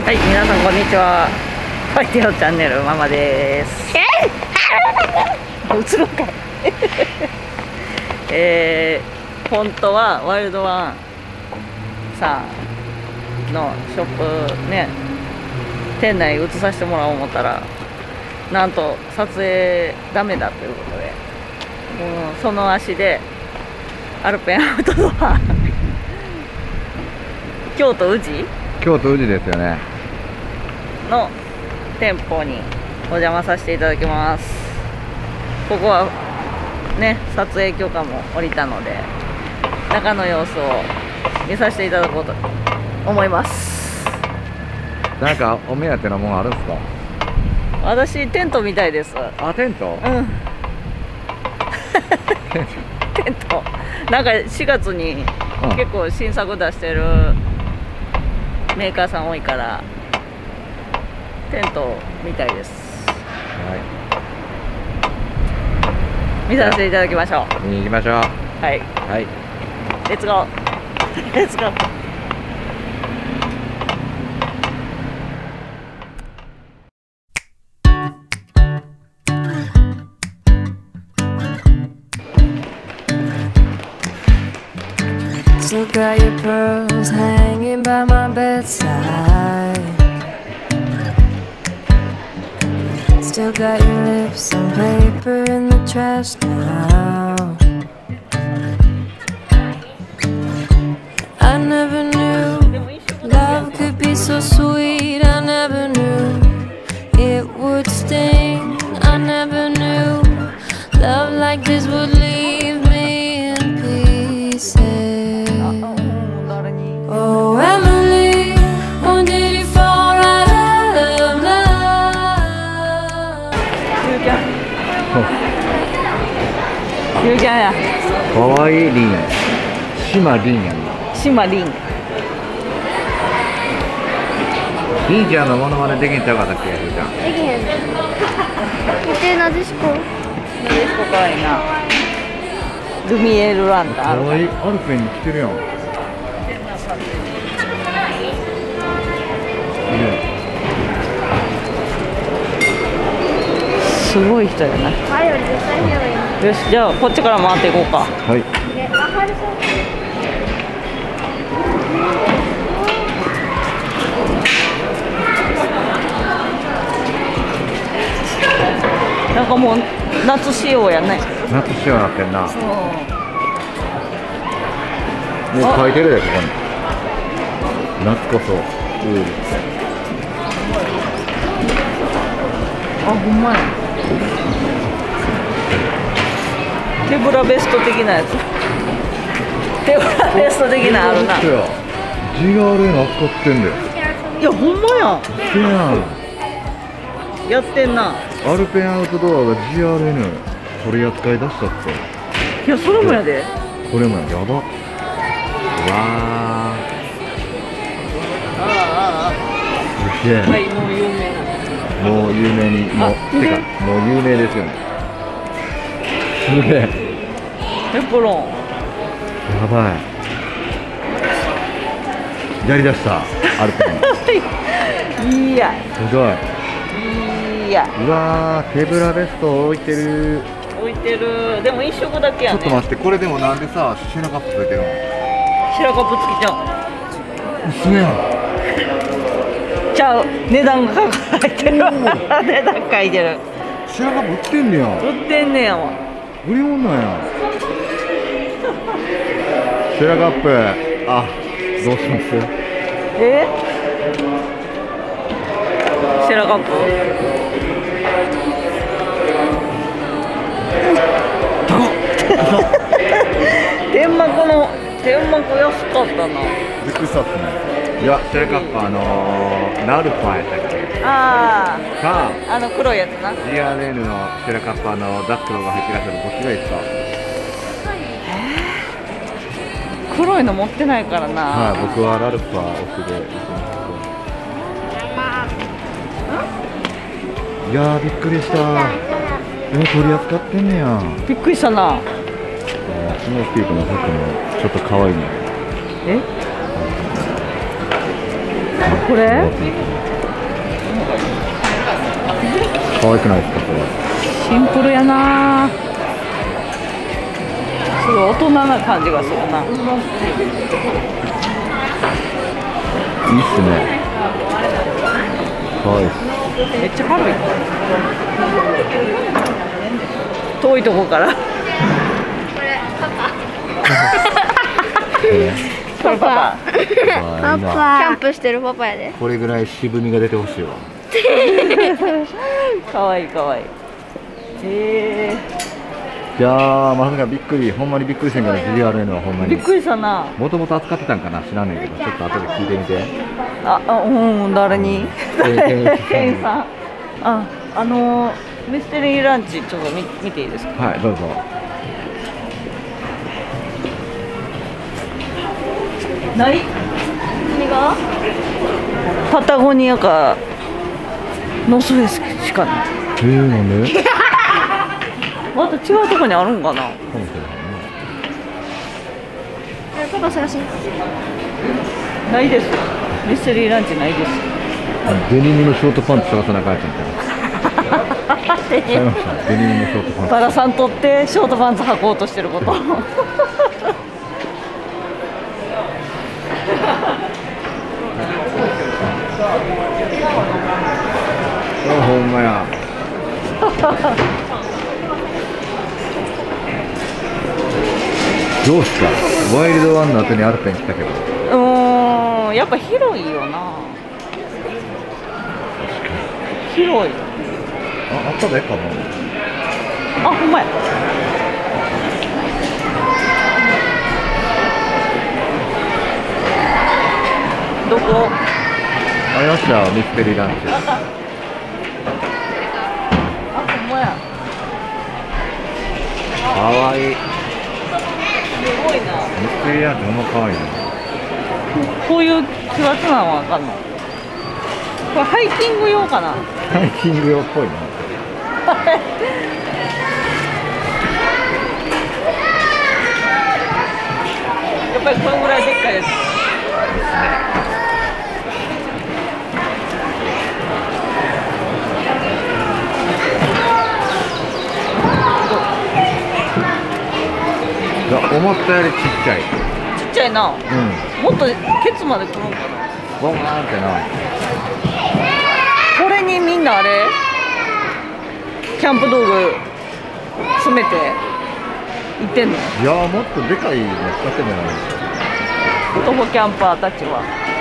はい、皆さんこんにちは。ファイテオチャンネルママです。映るか本当はワイルドワンさんのショップね、店内映させてもらおう思ったら、なんと撮影ダメだということで、その足でアルペンアウトドア京都宇治ですよね。 の店舗にお邪魔させていただきます。ここはね、撮影許可も下りたので、中の様子を見させていただこうと思います。 なんかお目当てのものあるんですか？ 私テントみたいです。 あ、テント？ うん。テント。なんか4月に結構新作出してるメーカーさん多いからテントみたいです。 は見させていただきましょう。 い。見に行きましょう。 はい。 はい。 レッツゴー。レッツゴー。 Still got your pearls hanging by my bedside. Still got your lips on paper in the trash now. I never knew love could be so sweet. I never knew it would sting. I never knew love like this would leave me in pieces. Oh, Emily, when did you fall out of love? ゆうちゃんや。 かわいいリン。島リンやんな。 島リン。 リンちゃんのモノマネできんちゃうかったっけ、ゆうちゃん。 できへん。見て、なでしこ。 なでしこかわいいな。ルミエールランタン。 かわいい。アルペンに来てるやん。 すごい人やな。 前より絶対見ればいいの。 よし、じゃあこっちから回っていこうか。 はい。 ね、わかるそう。 なんかもう夏仕様やね。 夏仕様なってんな。 そう。 もう書いてるで、ここに。夏こそウール。 あ、ほんまや。手ぶらベスト的なやつ。手ぶらベスト的なあるな。 GRN 扱ってんだよ。 いや、ほんまや。 せやん。 やってんな。 アルペンアウトドアが GRN 取り扱い出したって。 いや、それもやで。 これもやば。わあー。すげえ。 はい、もう有名な。 もう有名に、もう、てか、もう有名ですよね。すげえ。 エプロン。 やばい。やりだした、アルペン。 いや。 すごい。 いや。 うわー、手ぶらベスト置いてる。 置いてる。でも一色だけやね。 ちょっと待って、これでもなんでさ、シェラカップついてるの？ 白カップ付きじゃん。 嘘やん。 ちゃう。値段が書いてる。値段書いてる。 シェラカップ売ってんねや。 売ってんねやわ。 売り物なんや。シェラカップ、あ、どうします？ シェラカップ。天幕安かったな。 びっくりしたっすね。いや、シェラカップナルファやったっけ？ あか、 あ、黒いやつな。 GRN のシェラカップダックロが入ってるやつどっちがいいですか？ 黒いの持ってないからな。 はい、僕はラルファ奥で行きます。いやー、びっくりした。取り扱ってんねや。 びっくりしたな。 スノーピークの服もちょっと可愛いね。 これ？ 可愛くないですかこれ。 シンプルやな。すごい大人な感じがするな。 いいっすね。可愛いっす。 めっちゃ軽い。遠いとこから。 これパこれこれパパ。 わあいいな。 キャンプしてるパパやで。 これぐらい渋みが出てほしいわ。 可愛い可愛い。 いやー、まさかびっくり、ほんまにびっくりしたんから GRN はほんまに。 びっくりしたな。 もともと扱ってたんかな知らんねんけど、ちょっと後で聞いてみて。 うん、誰に？ 店店員さん。ミステリーランチちょっと見ていいですか？ はい、どうぞ。 ない？ 何が？ パタゴニアかノースフェイスしかない。 なんで？ また違うとこにあるんかな？ かもしれないね。 パパ探し。 ないです。ミステリーランチないです。 デニムのショートパンツ探さなかったんじゃないですか。違いました。デニムのショートパンツ。 バラさん取ってショートパンツ履こうとしてること。 あ、ほんまや。どうすか。ワイルドワンの後にアルペン来たけど。 やっぱ広いよな。広い。 あったでかも。 ほんまや。どこ？ ありましたよ、ミステリーランチ。 ほんまや。 かわいい。 すごいな。 ミステリーランチほんまかわいいな。 こういう奇抜なのわかんの？これハイキング用かな？ ハイキング用っぽいな。 やっぱりこのぐらいでっかいやつ。 いや、思ったよりちっちゃい。 ちっちゃいな。 うん。 もっとケツまで来るんかな。 ボーンってな。 これにみんなあれキャンプ道具詰めて行ってんの？ いやー、もっとでかいの使ってんじゃないですか。 男キャンパーたちは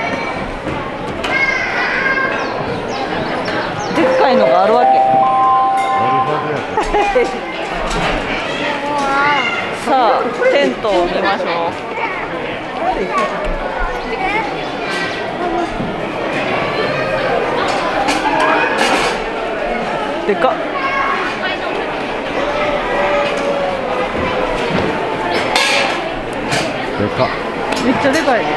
でっかいのがあるわけ。 あるはずやけど。 さあテントを見ましょう。でかっ。 でかっ。 めっちゃでかいね。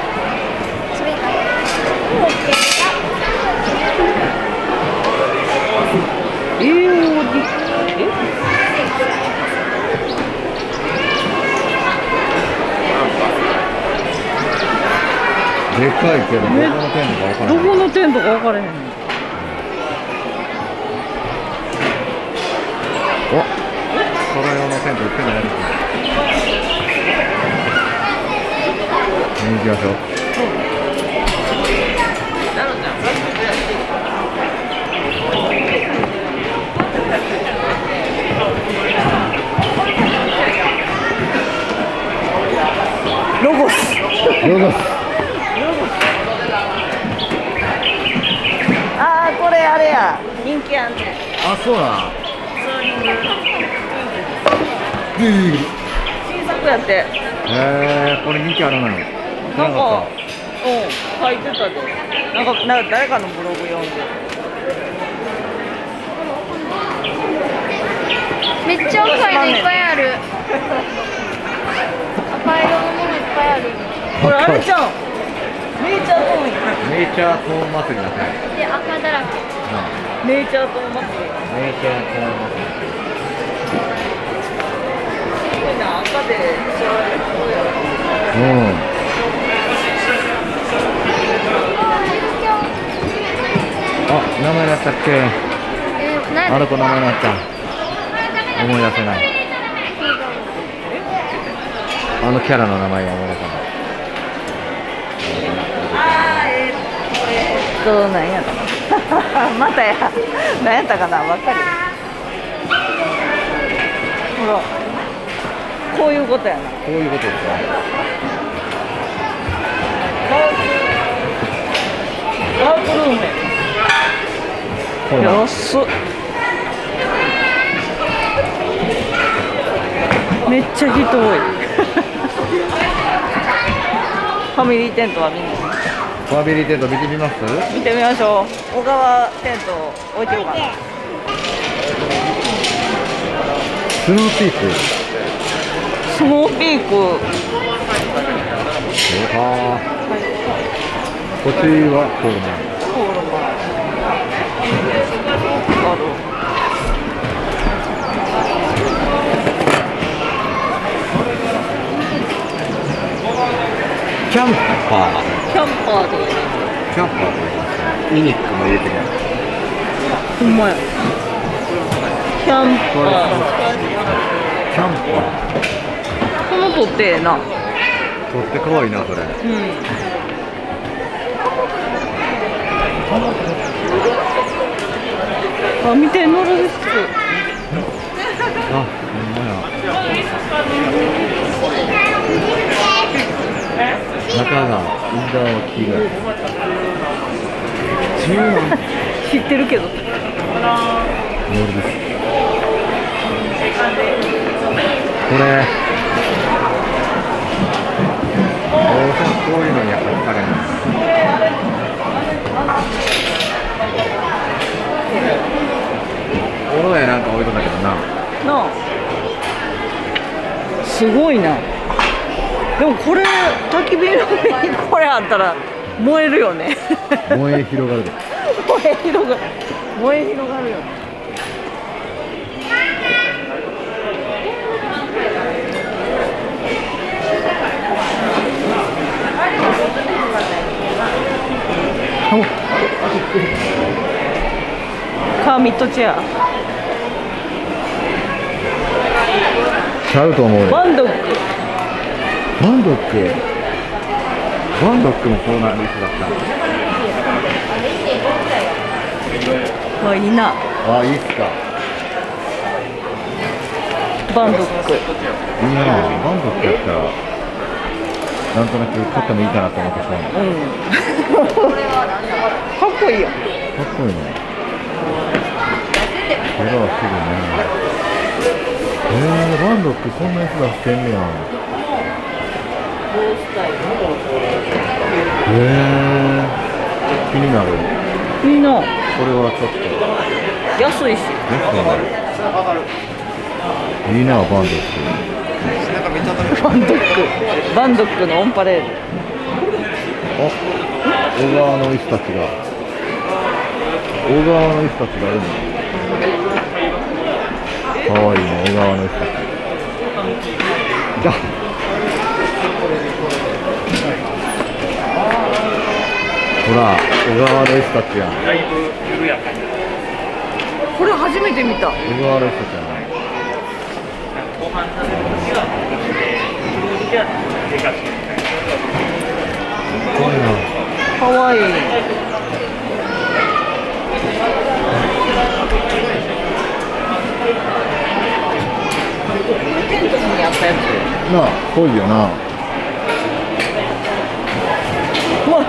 でかいけど、どこのテントか分からない。 どこのテントか分からへん。 お、その用のテント売ってんじゃないですか。見に行きましょう。 ロゴス。 ロゴス。 これあれや。人気あんねん。 あ、そうな。 新作やって。 これ人気あるのよ。 なんか、書いてたで。なんか誰かのブログ読んで。 めっちゃ赤いのいっぱいある。赤色のものいっぱいある。 これあれちゃん。ネイチャートーンや。 ネイチャートーン祭りだね。 で、赤だらけ。 ネイチャートーン祭り。 ネイチャートーン祭り。 すごいな、赤で知られるそうやろ。 あ、名前だったっけ？ 何あの子名前になっちゃう。思い出せない。あのキャラの名前が思い出せない。 なんやったかなまたや何やったかなばっかり。ほらこういうことやな。 こういうことですか。 ダークルーメこれなン安っ。めっちゃ人多いファミリーテントはみんなファミリーテント見てみます？ 見てみましょう。小川テント置いてようかな。 スノーピーク。 スノーピークそうか。こっちはコールマン。 コールマンある。 キャンパー。 キャンパーでキャンパーとミニックも入れてる。 ほんまや。キャンパキャンパーこの取ってええな。 ー。とって可愛いなそれ。 うんあ、見てノルディスク。 あ、ほんまや。中がインダーは黄色い。 知ってるけど。 ノルディスク。これ。こういうのにやっぱり疲れない。おのやなんか置いとんだけどな。 なあ。すごいな。でもこれ焚き火の上にこれあったら燃えるよね。 燃え広がるで。 燃え広がるよね。カーミットチェア。 ちゃうと思うで。 バンドック。 バンドック。バンドックもこうなる人だった。 あ、いいな。 あ、いいっすか。 バンドック。 いいな。バンドックやったらなんとなく買ってもいいかなと思ってさ。 うん。かっこいいやん。 かっこいいね。これはすぐね。バンドックこんなやつ出してんねや。気になる。 いいな。 これはちょっと安いし。 いいな、バンドック。 バンドックのオンパレード。 あ、小川の人たちが。小川の人たちがあるの。かわいいね、小川の人たち。だ。ほら、小川の人たちやん。 これ初めて見た。 小川の人たちやん。かわいいな。 かわいい。テントにあったやつ。 なあ、濃いよな。 うわ。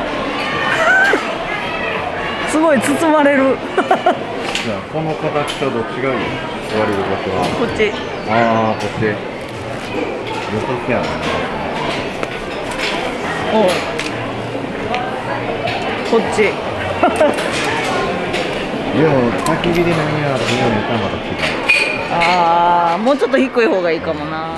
すごい包まれる。 じゃあこの形とどっちがいい？座り心地は。 こっち。 ああ、こっち。よさそうやな。 おう。こっち。 でも焚き火で何やらすごいネタまた違う。 ああ、もうちょっと低い方がいいかもな。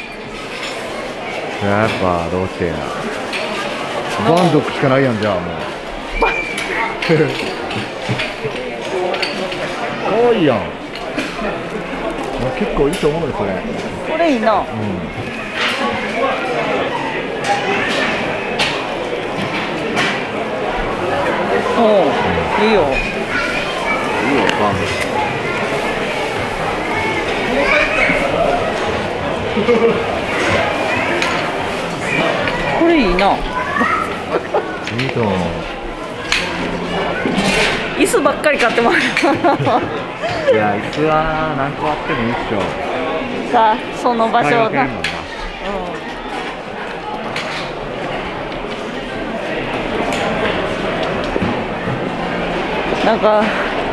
やっぱどうしてや。バンドックしかないやんじゃあもう。かわいいやん。結構いいと思うよそれ。 これいいな。 うん。 おう、いいよ。 いいよバンドック。 これいいな。 いいと思う。 椅子ばっかり買ってもらう。 いや、椅子は何個あってもいいっしょ。 さあ、その場所をな。 使い分けるもんな。 なんか、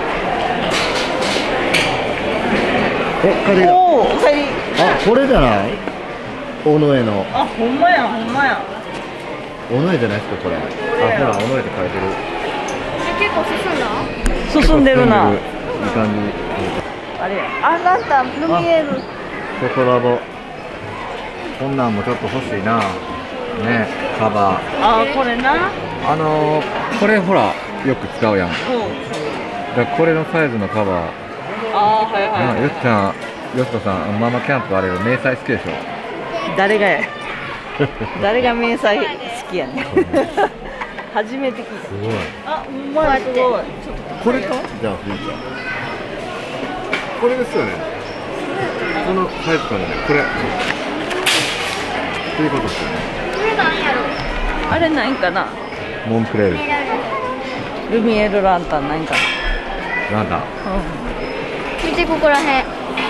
これだ。 おお、おかえり。 あ、これじゃない？尾上の。 あ、ほんまや、ほんまや。 尾上じゃないですか、これ。あ、ほら、尾上って書いてる。 結構進んだ。 進んでるな。 いい感じ。 あれや。あ、ランタン、ルミエール。 ソコラボ。こんなんもちょっと欲しいな。ね、カバー。 あ、これな。 これほら、よく使うやん。 うん。 だからこれのサイズのカバー。 あー、はいはよっちゃん、よしこさん、ママキャンプあれよ、迷彩好きでしょ。 い。誰がや。誰が迷彩好きやねん。初めて聞いた。 すごい。 あ、ほんまや、すごい。ちょっとこれか？じゃあ、フリーちゃん。これですよね。このサイズからね、これ。ということですよね。 これなんやろ。 あれないんかな。 モンクレール。 ルミエールランタンないんかな。 なんだ。 見てここらへん。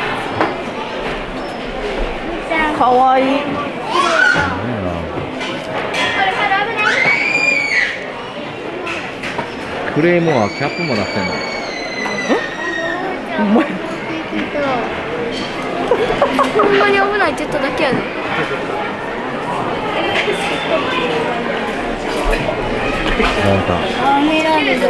かわいい。 これ春危ない。 クレイモア、キャップも出してんの。 ほんまや。 ほんまに危ないって言っただけやで。 なんか。 あ、見られる。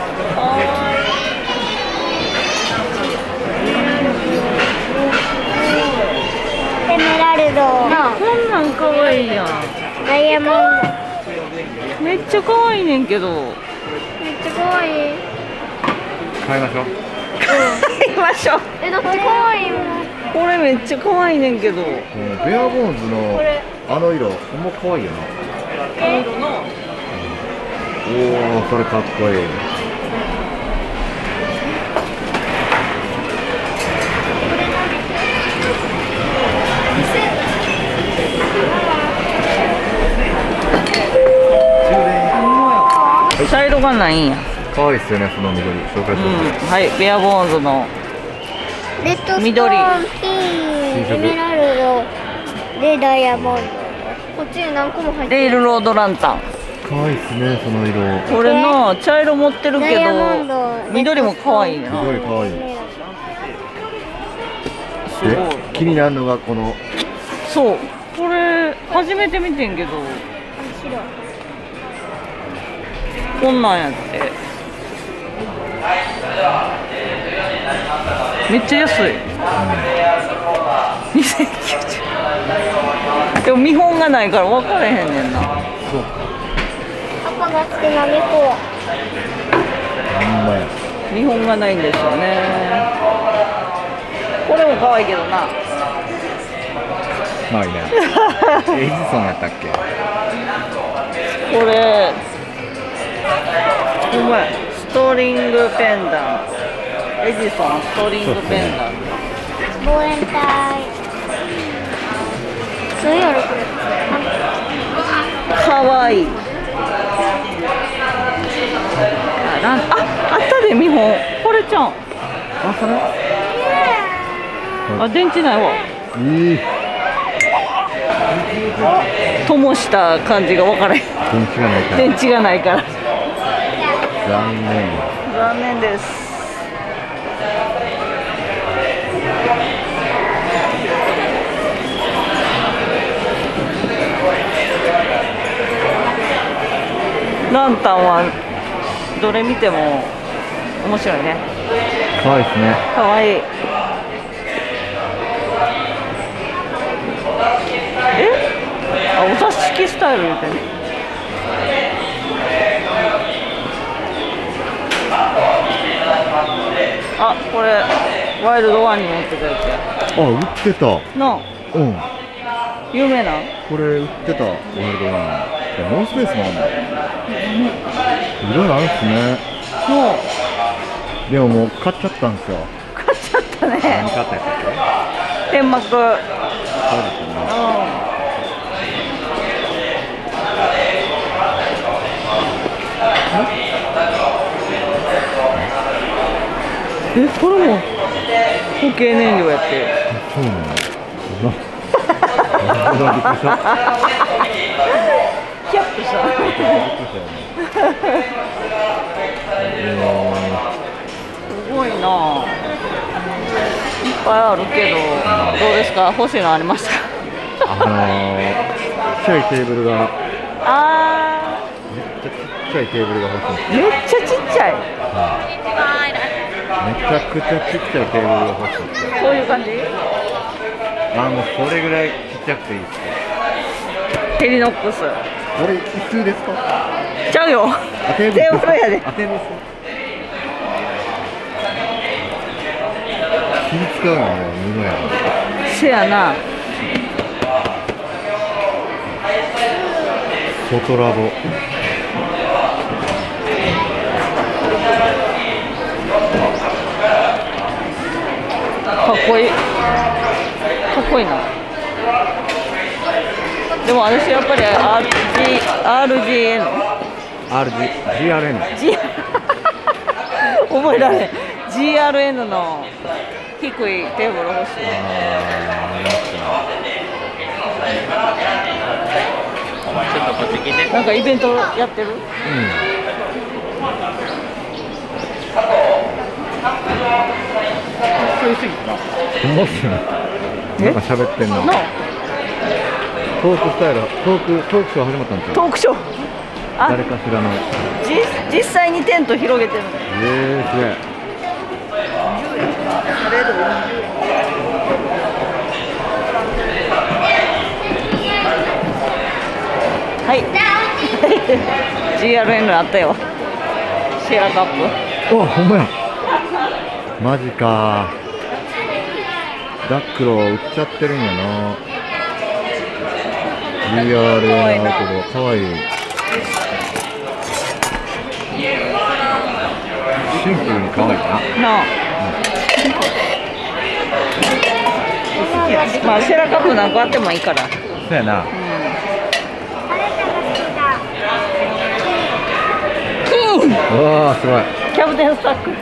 エメラルド。 こんなんかわいいやん。 ダイヤモンド。 めっちゃかわいいねんけど。 めっちゃ可愛い。 買いましょう。 行きましょう。 だって可愛いもん。 これめっちゃかわいいねんけど。 ベアボーンズのこれあの色、ほんま可愛いよな。 色の。 おお、それかっこいい。 茶色がないんや。 可愛いっすよね、その緑。紹介します。 はい、ベアボーンズの。 レッドストーン、 緑ピン、エメラルド、でダイヤモンド。こっちに何個も入ってる。 レールロードランタン。 可愛いっすね、その色。 これの茶色持ってるけダイヤモンど、 ド、 緑も可愛いな。 緑可愛い。 すごい。 気になるのがこの。 そう。これ初めて見てんけど、こんなんやって。めっちゃ安い。2090。でも見本がないから分からへんねんな。 そう。 パパが好きな猫。 ほんまや。 見本がないんですよね。これも可愛いけどな。 まあいいね。エジソンやったっけ？ これお前ストリングペンダント。エジソンストリングペンダント。 望遠体。そうやろこれ。 かわいい。あったで見本。これちゃん。 あ、それ？ あ、電池ないわ。 いい。 灯した感じが分からへん。 電池がないから。 電池がないから。 残念。 残念です。ランタンはどれ見ても面白いね。 可愛いですね。 かわいい。あ、お座敷スタイルみたいな。あ、これワイルドワンに乗ってたやつや。 あ、売ってた。 なあ、 うん。 有名な。 これ売ってた。ワイルドワン。ノンスペースもあんの。いろいろあるんすね。 もうでももう買っちゃったんですよ。 買っちゃったね。 何買ったやつだっけ？ 天幕。 そうですね。 え、これも固形燃料やって。 そうなの。びっくりした。 キャップした。すごいな。いっぱいあるけど、どうですか？欲しいのありました？ ちっちゃいテーブルが。 あめっちゃちっちゃいテーブルが欲しい。 ー、めっちゃちっちゃい。 めちゃくちゃちっちゃいテーブルが欲しい。 こういう感じ？ もうそれぐらいちっちゃくていいです。 ヘリノックス。 これ椅子ですか？ ちゃうよ。 テーブルやで。 テーブルです。気使うのは布やな。 せやな。 外ラボ。 かっこいい。かっこいいな。でも私やっぱり GRN 覚えられん。GRN の低いテーブル欲しい。なんかイベントやってる？ なんか喋ってんな。トークスタイル、トークショー始まったんですよ。 トークショー。 誰かしらの。 実際にテント広げてるの。 すげえ。 はい。GRN あったよ。シェアカップ。 お、ほんまや。マジか。ダックロ売っちゃってるんやな。GRN アウトドア、かわいい。シンプルにかわいいな。 まあシェラカップ何個あってもいいから。 そうやな。うわー、すごい。 キャプテンスタック。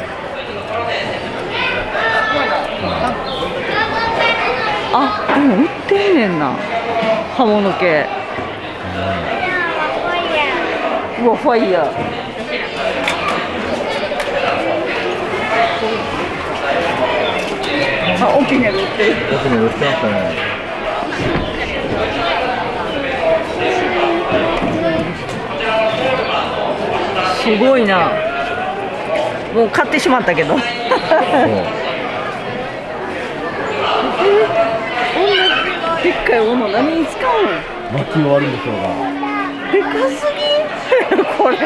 あ、でも売ってんねんな。刃物系。うわ、ファイヤー。あ、オピネル売ってる。 オピネル売ってましたね。 すごいな。もう買ってしまったけど。でっかい斧何に使うの？ 巻き終わるんでしょうが。 でかすぎこれ。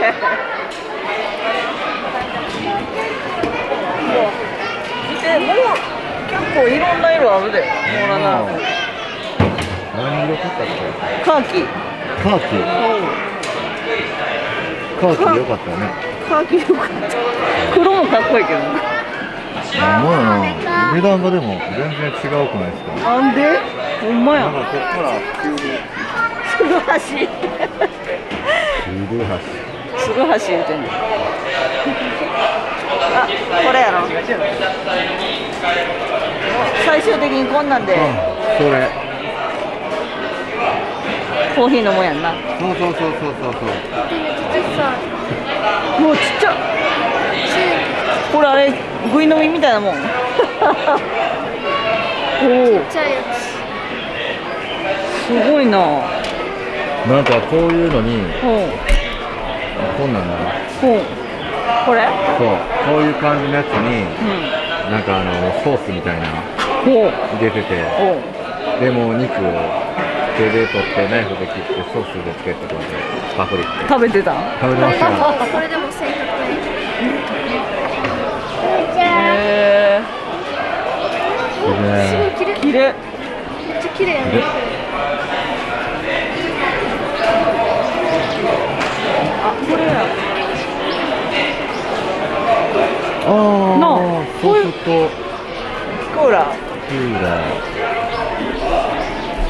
見て、もう結構いろんな色あるで。ほらな。 何色買ったっけ？ カーキ。 カーキ。カーキ良かったよね。 カーキ良かった。黒もかっこいいけどね。 ほんまやな。値段がでも全然違うくないですか？ なんで？ほんまや。 なんかこっから急に。 つるはし。つるはし言うてんの。あ、これやろ。最終的にこんなんで。 それ。 コーヒー飲むやんな。 そう。 もうちっちゃ。これあれぐい飲みみたいなもん。おお。すごいな。 なんかこういうのに。こんなんだな。 これ？ そう。こういう感じのやつに。なんかソースみたいな。入れてて。でも肉を手で取ってナイフで切ってソースでつけてこうやってパクリって食べてた？ 食べてましたよ。 これでも1100円。すごい綺麗。 綺麗。 めっちゃ綺麗やね。 あ、これや。 ああ、そうするとクーラー。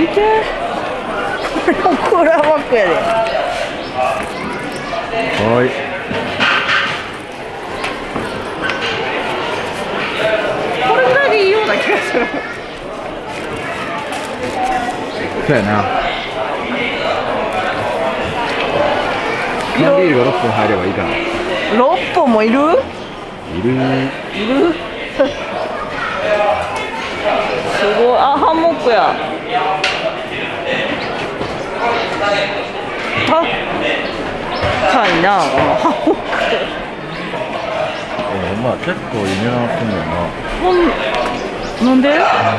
て、これもクーラーバッグやで。 はい。 これぐらいでいいような気がする。 そうやな。缶ビールが6本入ればいいかな。 6本もいる？ いる。 すごい。あ、ハンモックや。高いな、このハンモック。 まあ結構いい値段すんだよな。 なんで？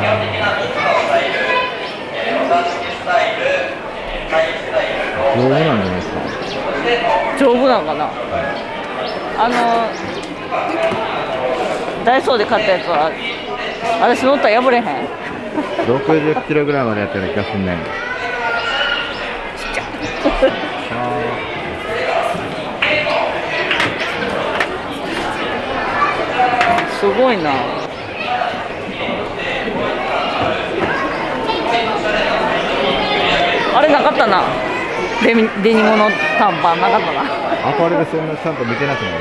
丈夫なんじゃないですか。 丈夫なんかな。ダイソーで買ったやつは私乗ったら破れへん。 60キロぐらいまでやってる気がすんねん。 すごいな。あれなかったな。デニムの短パンなかったな。 アパレルそんなちゃんと見てなくなる。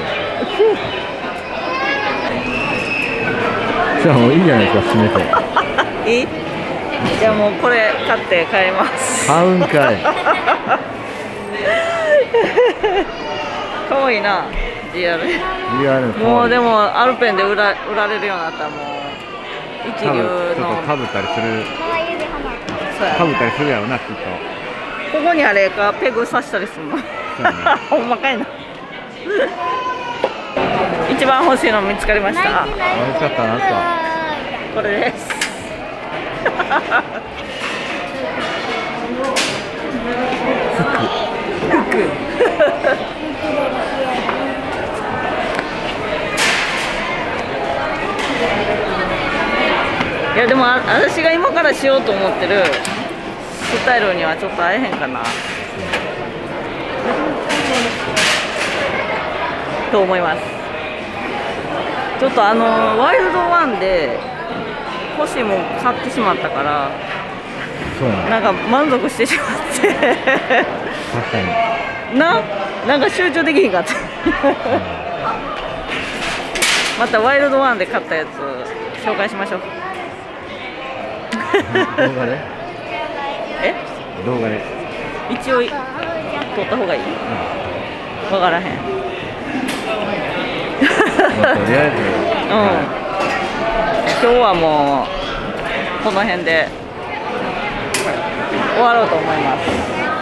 じゃあもういいんじゃないですか、閉めて。 いい？じゃあもうこれ買って帰ります。 買うんかい。 かわいいな。リアル。 ももうでもアルペンで売られるようになったらもう一流の。 ちょっとかぶったりする。かぶったりするやろな、きっと。 ここにあれかペグ刺したりするの。ほんまかいな。一番欲しいの見つかりました。 美味しかったな。 これです。服。いやでも私が今からしようと思ってるスタイルにはちょっと合えへんかなと思います。ちょっとワイルドワンで欲しいもん買ってしまったからなんか満足してしまって確かになんか集中できへんかったまたワイルドワンで買ったやつ紹介しましょう動画で動画で一応撮った方がいい、分からへんとりあえず今日はもうこの辺で終わろうと思います。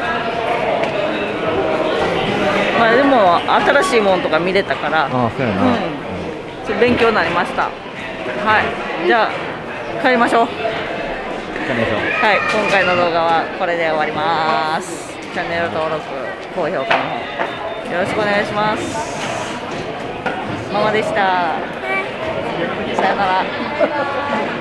まあでも新しいものとか見れたからそうやな、 ちょっと勉強になりました。はい、じゃあ帰りましょう。はい、今回の動画はこれで終わります。チャンネル登録、高評価の方よろしくお願いします。ママでした。さよなら。